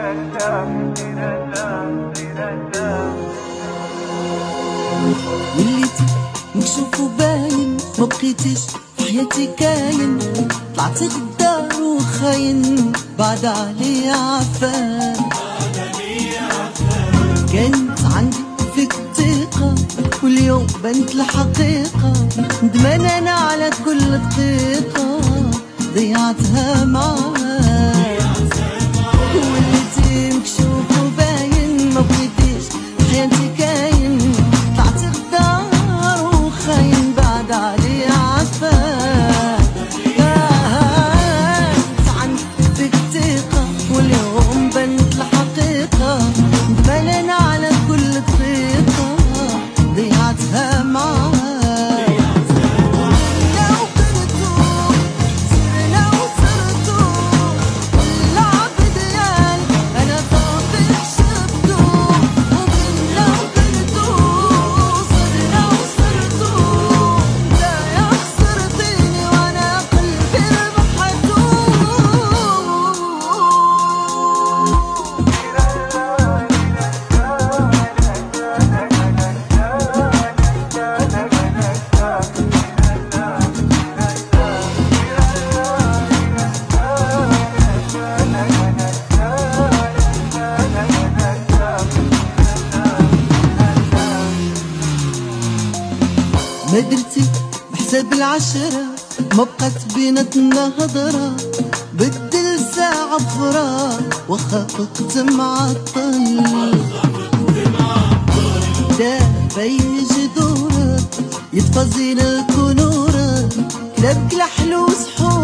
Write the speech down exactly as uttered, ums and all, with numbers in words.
وليتي مكشوف وباين، ما بقيتيش في حياتي كاين، طلعتي غدار وخاين، بعد عليا عفان. كانت عندي فيك الثقة واليوم بنت الحقيقة، ندمان انا على كل دقيقة ضيعتها معاك. وليتي مكشوف وباين، ما بقيتيش في حياتي كاين، طلعتي غدار وخاين، بعد عليا عفان. كانت عندي فيك الثقة واليوم بنت الحقيقة، ندمان انا على كل دقيقة ضيعتها معاك. ما درتي بحساب العشرة، ما بقات بيناتنا هضرة، بدل ساعة بفراق واخا كنت معطل. دابا يجي دورك يطفى زين الكنورة، كلابك الحلو سحور